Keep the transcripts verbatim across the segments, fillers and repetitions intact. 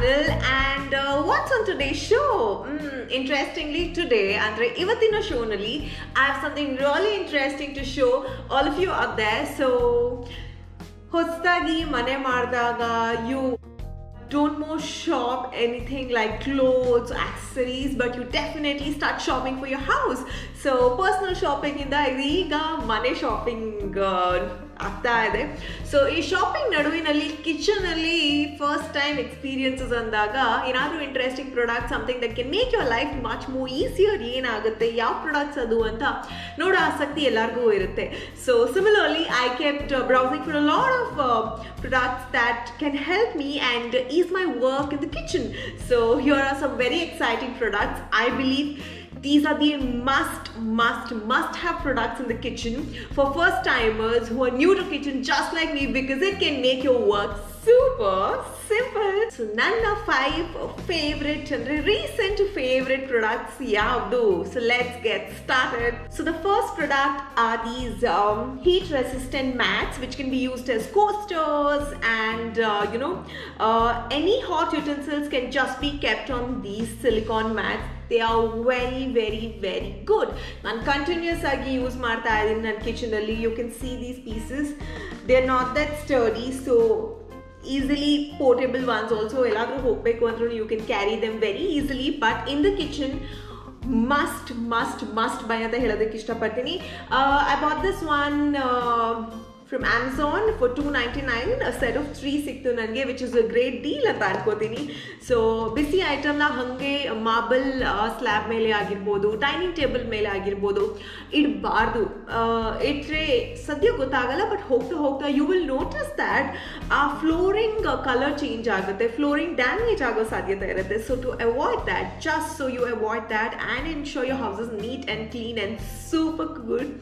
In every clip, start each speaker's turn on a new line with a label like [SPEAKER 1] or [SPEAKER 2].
[SPEAKER 1] channel, and uh, what's on today's show? Mm, interestingly today, andre ivattina show nalli I have something really interesting to show all of you out there. So ಹೊಸದಾಗಿ ಮನೆ ಮಾಡಿದಾಗ you don't more shop anything like clothes, accessories, but you definitely start shopping for your house. So personal shopping inda iga money shopping ಆಗ್ತಾ ಇದೆ. So ಈ shopping ನಡುವಿನಲ್ಲಿ kitchen ಅಲ್ಲಿ first time experiences ಅಂದಾಗ ಏನಾದರೂ interesting product something that can make your life much more easier ಏನಾಗುತ್ತೆ, ಯಾವ products ಅದು ಅಂತ ನೋಡೋ ಆಸಕ್ತಿ ಎಲ್ಲರಿಗೂ ಇರುತ್ತೆ. So similarly I kept browsing for a lot of products that can help me and ease my work in the kitchen. So here are some very exciting products. I believe these are the must, must, must have products in the kitchen for first timers who are new to kitchen just like me, because it can make your work super simple. So none of five favorite and recent favorite products yavdu. So let's get started. So the first product are these um, heat resistant mats which can be used as coasters, and uh, you know uh, any hot utensils can just be kept on these silicone mats. They are very very very good. ನಾನು continuous ಆಗಿ use ಮಾಡ್ತಾ ಇದ್ದೀನಿ ನನ್ನ ಕಿಚನಲ್ಲಿ. You can see these pieces, they are not that sturdy, so easily portable ones also. ಎಲ್ಲಾದರೂ ಹೋಗಬೇಕು ಅಂದ್ರೂ you can carry them very easily. But in the kitchen must must must buy ಅಂತ ಹೇಳೋದಕ್ಕೆ ಇಷ್ಟಪಡ್ತೀನಿ. I bought this one from Amazon for two ninety-nine. A set of three ಸಿಕ್ತು ನನಗೆ, which is a great deal ಅಂತ ಅನ್ಕೋತೀನಿ. So ಬಿಸಿ ಐಟಮ್ನ ಹಾಗೆ marble slab ಮೇಲೆ ಆಗಿರ್ಬೋದು, ಡೈನಿಂಗ್ ಟೇಬಲ್ ಮೇಲೆ ಆಗಿರ್ಬೋದು ಇಡಬಾರ್ದು. ಇಟ್ರೆ ಸದ್ಯ ಗೊತ್ತಾಗಲ್ಲ, ಬಟ್ ಹೋಗ್ತಾ ಹೋಗ್ತಾ ಯು ವಿಲ್ ನೋಟಿಸ್ ದ್ಯಾಟ್ ಆ ಫ್ಲೋರಿಂಗ್ ಕಲರ್ ಚೇಂಜ್ ಆಗುತ್ತೆ, ಫ್ಲೋರಿಂಗ್ ಡ್ಯಾಮೇಜ್ ಆಗೋ ಸಾಧ್ಯತೆ ಇರುತ್ತೆ. So to avoid that, just so you avoid that and ensure your house is neat and clean and super good,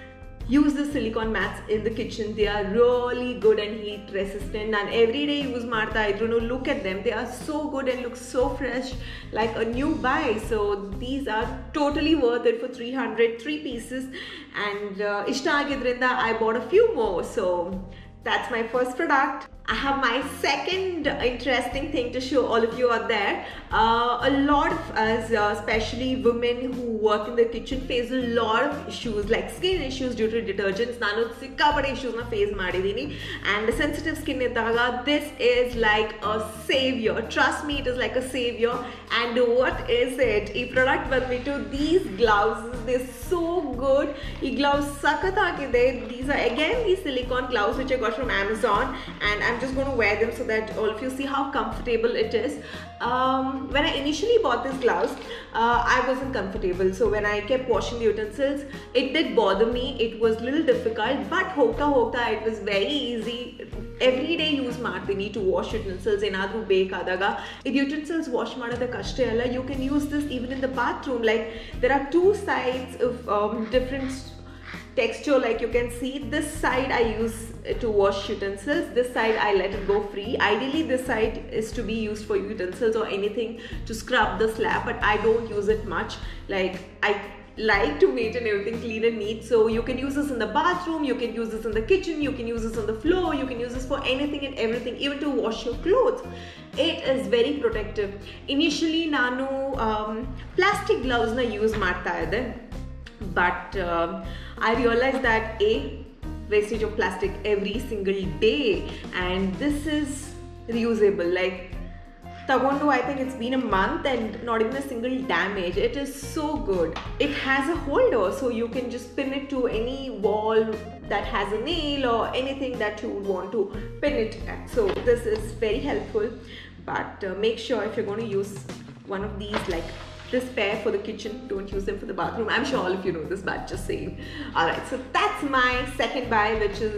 [SPEAKER 1] use the silicone mats in the kitchen. They are really good and heat resistant, and every day use marta idru look at them, they are so good and look so fresh like a new buy. So these are totally worth it for three hundred, three pieces, and uh, ishta agidrinda I bought a few more. So that's my first product. I have my second interesting thing to show all of you out there. Uh, a lot of us, uh, especially women who work in the kitchen, face a lot of issues like skin issues due to detergents. Nanu sikkapade issues na face madidini, and sensitive skin iddaga this is like a savior. Trust me, it is like a savior. And what is it? Ee product banditu these gloves. They're so good. Ee gloves sakat agide. These are again these silicone gloves which I got from Amazon, and I'm I'm just going to wear them so that all of you see how comfortable it is. Um, when I initially bought these gloves, uh, I wasn't comfortable. So when I kept washing the utensils, it did bother me. It was a little difficult, but hokta hokta it was very easy. Every day use ಮಾಡ್ತೀನಿ to wash utensils. ಏನಾದರೂ ಬೇಕಾದಾಗ ಇದು utensils wash ಮಾಡೋದಕ್ಕೆ ಅಷ್ಟೇ ಅಲ್ಲ, you can use this even in the bathroom. Like there are two sides of um, different texture, like you can see. This side I use to wash utensils, this side I let it go free. Ideally this side is to be used for utensils or anything to scrub the slab, but I don't use it much. Like I like to maintain everything clean and neat. So you can use this in the bathroom, you can use this in the kitchen, you can use this on the floor, you can use this for anything and everything, even to wash your clothes. It is very protective. Initially nanu um, plastic gloves na use ಮಾಡ್ತಾ ಇದ್ದೆ, but um, I realized that a wastage of plastic every single day, and this is reusable. Like tagondu I think it's been a month and not even a single damage. It is so good. It has a holder, so you can just pin it to any wall that has a nail or anything that you would want to pin it at. So this is very helpful, but uh, make sure if you're going to use one of these, like this pair for the kitchen, don't use them for the bathroom. I'm sure all of you know this, but just saying. Alright, so that's my second buy, which is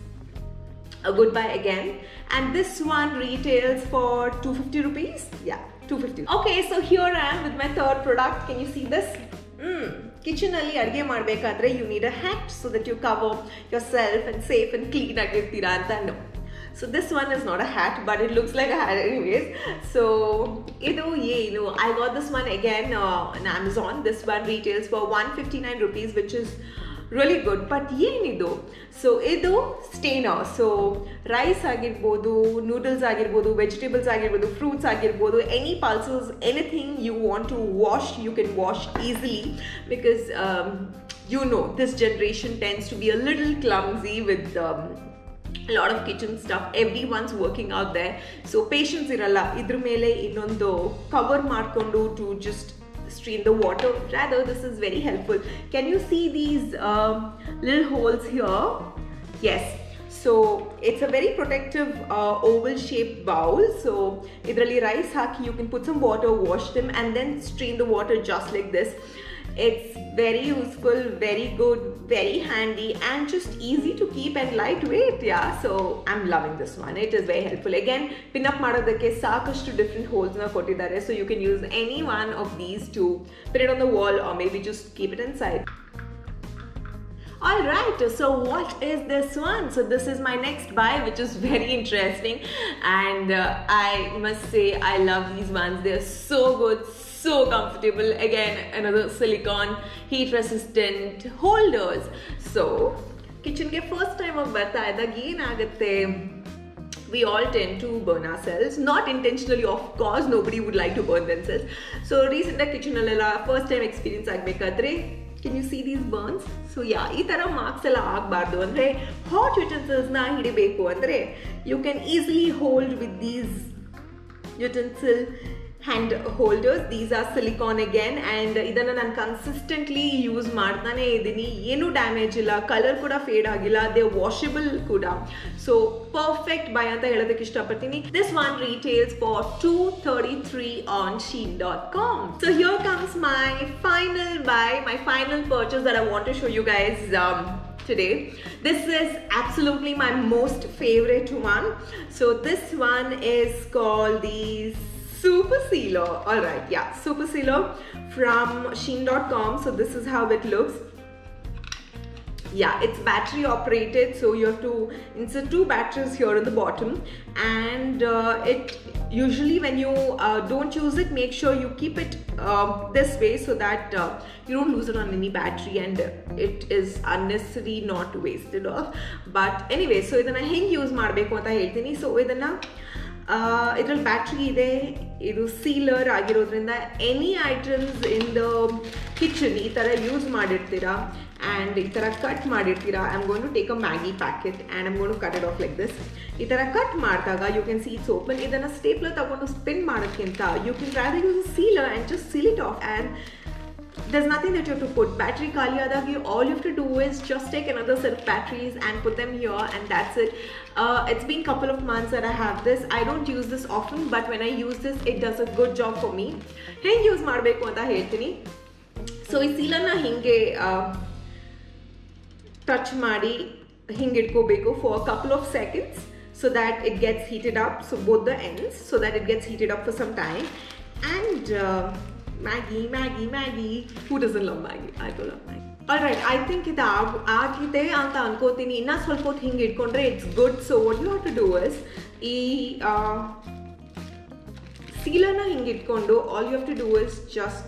[SPEAKER 1] a good buy again, and this one retails for two hundred fifty rupees. Yeah, two hundred fifty. Okay, so here I am with my third product. Can you see this? Mm. Kitchen alli adge madbekadre you need a hat so that you cover yourself and safe and clean agirtira anta. No. So this one is not a hat, but it looks like a hat anyways. So idu yenu I got this one again uh, on Amazon. This one retails for one hundred fifty-nine rupees, which is really good. But yenidu, so idu stainer, so rice agirbodu, noodles agirbodu, vegetables agirbodu, fruits agirbodu, any pulses, anything you want to wash, you can wash easily, because um, you know this generation tends to be a little clumsy with um, a lot of kitchen stuff. Everyone's working out there, so patience iralla. Idr mele innondu cover ಮಾಡ್ಕೊಂಡು to just strain the water. Rather, this is very helpful. Can you see these um, little holes here? Yes. So it's a very protective uh, oval shaped bowl. So idralli rice haki, you can put some water, wash them, and then strain the water just like this. It's very useful, very good, very handy, and just easy to keep and lightweight. Yeah, so I'm loving this one. It is very helpful. Again, pin up ಮಾಡೋದಕ್ಕೆ ಸಾಕಷ್ಟು different holes na ಕೊಟ್ಟಿದ್ದಾರೆ, so you can use any one of these to put it on the wall, or maybe just keep it inside. Alright, so what is this one? So this is my next buy, which is very interesting, and uh, I must say I love these ones. They're so good, so comfortable. Again, another silicone heat resistant holders. So kitchen ke first time of barta idag yen agutte, we all tend to burn ourselves, not intentionally, of course. Nobody would like to burn themselves. So recent kitchen alla first time experience agbekadre, can you see these burns? So yeah, ee tara marks alla agbardu andre hot utensils na hidibeku andre you can easily hold with these utensil hand holders. These are silicone again, and idanna nan consistently use ಮಾಡ್ತಾನೆ ಇದೀನಿ. ಏನು damage ಇಲ್ಲ, colour ಕೂಡ fade ಆಗಿಲ್ಲ, they washable ಕೂಡ. So perfect buy ಅಂತ ಹೇಳೋದಕ್ಕೆ ಇಷ್ಟಪಡ್ತೀನಿ. This one retails for two thirty-three on shein dot com. So here comes my final buy, my final purchase that I want to show you guys um, today. This is absolutely my most favorite one. So this one is called the Super Sealer. Alright, yeah, Super Sealer from shein dot com. So this is how it looks. Yeah, it's battery operated, so you have to insert two batteries here in the bottom, and uh, it usually when you uh, don't use it, make sure you keep it uh, this way so that uh, you don't lose it on any battery, and it is unnecessary not wasted off. But anyway, so idanna henge use ಮಾಡಬೇಕು ಅಂತ ಹೇಳ್ತೀನಿ. So idanna ಇದರಲ್ಲಿ battery ಇದೆ, ಇದು sealer ಆಗಿರೋದ್ರಿಂದ any items in the kitchen ಈ ಥರ use ಮಾಡಿರ್ತೀರಾ ಆ್ಯಂಡ್ ಈ ಥರ ಕಟ್ ಮಾಡಿರ್ತೀರಾ. I am going to take a Maggi packet and I'm going to cut it off like this. ಈ ಥರ ಕಟ್ ಮಾಡಿದಾಗ you can see it's open. ಇದನ್ನು ಸ್ಟೇಪ್ಲರ್ ತಗೊಂಡು ಸ್ಪಿನ್ ಮಾಡೋಕ್ಕಿಂತ you can rather use a sealer and just seal it off, and there's nothing that you have to put. Battery khali adagi, all you have to do is just take another set of batteries and put them here, and that's it. Uh, it's been a couple of months that I have this. I don't use this often, but when I use this, it does a good job for me. Henge use ಮಾಡಬೇಕು ಅಂತ ಹೇಳ್ತೀನಿ. So ಈ ಸೀಲರ್ನ ಹಿಂಗೆ touch ಮಾಡಿ ಹಿಂಗೆ ಇಟ್ಕೋಬೇಕು for a couple of seconds so that it gets heated up, so both the ends, so that it gets heated up for some time. And uh, Maggie, Maggie, Maggie. Who doesn't love Maggie? I do love Maggie. Alright, I think ಇದು ಆಗಿದೆ ಅಂತ ಅನ್ಕೋತೀನಿ. ಇನ್ನೂ ಸ್ವಲ್ಪ ಹೊತ್ತು ಹಿಂಗೆ ಇಟ್ಕೊಂಡ್ರೆ it's good. So what you have to do is, ಈ ಸೀಲರ್ನ ಹಿಂಗೆ ಇಟ್ಕೊಂಡು all you have to do is just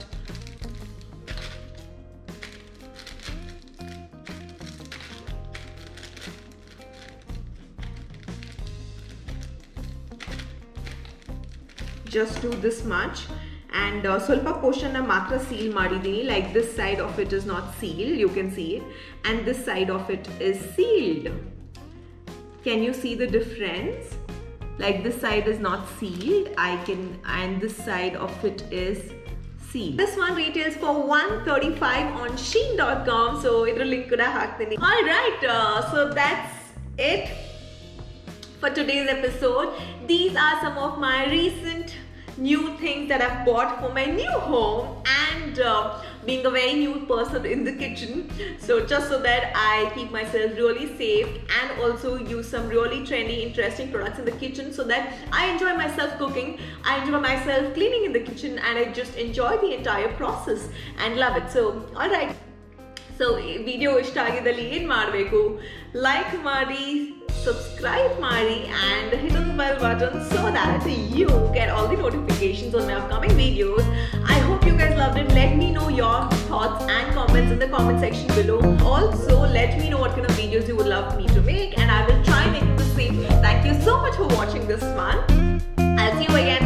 [SPEAKER 1] just do this much. And uh, ಸ್ವಲ್ಪ portion na matra seal ಮಾಡಿದೀನಿ, like this side of it is not sealed, you can see it, and this side of it is sealed. Can you see the difference? Like this side is not sealed, I can, and this side of it is sealed. This one retails for one thirty-five on shein dot com, so idra link kuda ಹಾಕ್ತೀನಿ. All right, uh, so that's it for today's episode. These are some of my recent new things that I've bought for my new home, and uh, being a very new person in the kitchen, so just so that I keep myself really safe and also use some really trendy, interesting products in the kitchen, so that I enjoy myself cooking, I enjoy myself cleaning in the kitchen, and I just enjoy the entire process and love it. So alright, so video ishta agidalli ಏನು ಮಾಡಬೇಕು, like ಮಾಡಿ, subscribe ಮಾಡಿ, and hit on the bell button so that you get all the notifications on my upcoming videos. I hope you guys loved it. Let me know your thoughts and comments in in the comment section below. Also, let me know what kind of videos you would love me to make, and I will try making the same. Thank you so much for watching this one. I'll see you again